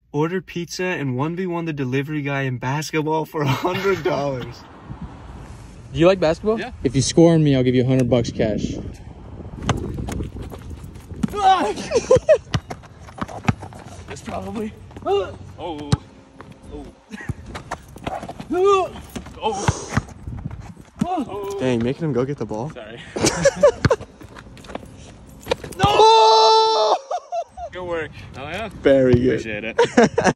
Order pizza and 1v1 the delivery guy in basketball for $100. Do you like basketball? Yeah. If you score on me, I'll give you $100 cash. This probably. Oh. Oh. Oh. Oh. Dang, making him go get the ball. Sorry. No! Good work. Oh yeah. Very good. Appreciate it.